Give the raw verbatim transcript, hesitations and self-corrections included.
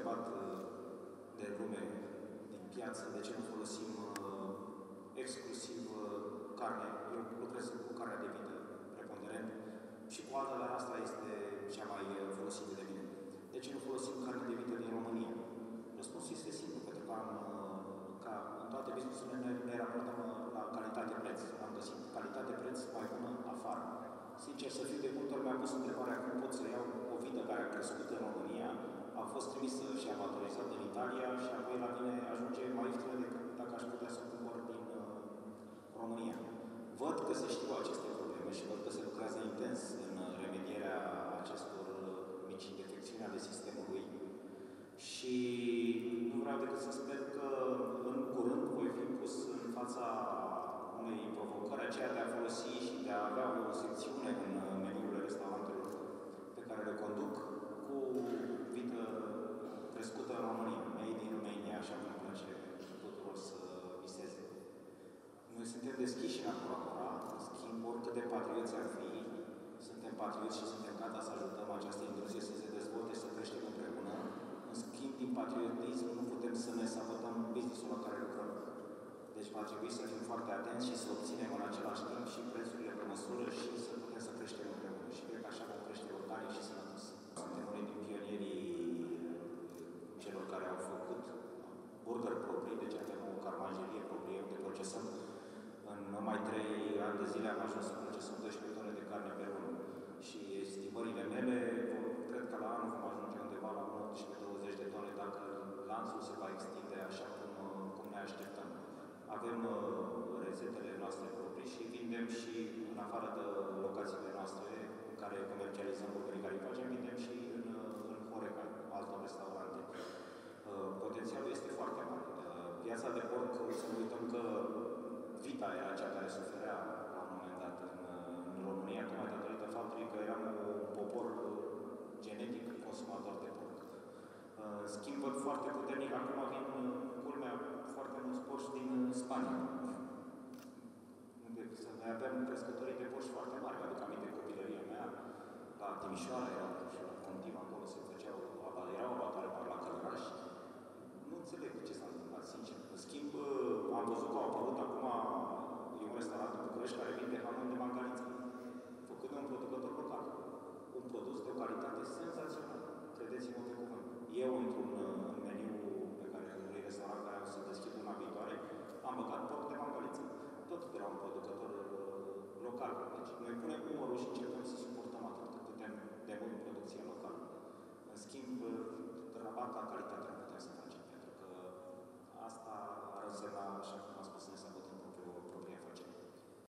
întrebat de lume din piață de ce nu folosim uh, exclusiv uh, carne. Eu lucrez cu carnea de vită preponderent și coada asta este cea mai folosită de mine. De ce nu folosim carne de vită din România? Răspunsul este simplu, pentru că am, ca în toate business-urile ne, ne raportăm la calitate-preț. Am găsit calitate-preț mai bună afară. Sincer să fiu, de multe ori mi-am pus întrebarea cum pot să iau o vită care a crescut în România, a fost trimisă și abatorizată în Italia și apoi la mine ajunge mai ieftină decât dacă aș putea să o cumpăr din uh, România. Văd că se știu aceste probleme și văd că se lucrează intens în remedierea acestor mici defecțiuni ale sistemului și nu vreau decât să sper că în curând voi fi pus în fața unei provocări, aceea de a folosi și de a avea o secțiune în meniurile restaurantelor pe care le conduc cu vită crescută în România, made in Romania, așa cum îmi place tuturor să viseze. Noi suntem deschiși în a colabora, în schimb, oricât de patrioți ar fi, suntem patrioți și suntem gata să ajutăm această industrie să se dezvolte și să creștem împreună. În schimb, din patriotism, nu putem să ne sabotăm business-ul la care lucrăm. Deci va trebui să fim foarte atenți și să obținem în același timp și prețurile pe măsură și să putem să creștem împreună. Și cred că așa vom crește organic și sănătos. Suntem unii din pionierii celor care au făcut burger proprii, deci avem o carmangerie proprie unde procesăm. În numai trei ani de zile am ajuns să procesăm doisprezece tone de carne pe lună. Și estimările mele, cred că la anul vom ajunge undeva la optsprezece douăzeci de tone dacă lanțul se va extinde așa cum, cum ne așteptăm. Avem uh, rețetele noastre proprii și vindem și în afară de locațiile noastre în care comercializăm burgerii care îi facem, vindem și în, în Horeca, altor restaurante. Uh, potențialul este foarte mare. Uh, piața de porc, să nu uităm că vita era cea care suferea la un moment dat în, în România, tocmai datorită faptului că eram un popor genetic consumator de porc. Uh, schimb văd foarte puternic, acum vin culmea foarte mulți porci din Spania. Noi aveam crescătorii de porci foarte mari. Mi-aduc aminte copilăria mea, la Timișoara era și la Contim, acolo se făceau, erau abatoare mari la Călăraș. Nu înțeleg ce s-a întâmplat, sincer. În schimb, am văzut că au apărut acum, e un restaurant în București care vinde hamon de mangaliță, făcut de un producător local. Un produs de o calitate senzațională. Credeți-mă pe cuvânt. Eu, într-un meniu pe care unui restaurant care am să deschid una viitoare, am băgat porc de mangaliță. Tot de la un producător local. Deci, noi punem umărul și încercăm să suportăm atât cât putem de mult producția locală. În schimb, rabat la calitate nu putem să facem, pentru că asta ar însemna, așa cum am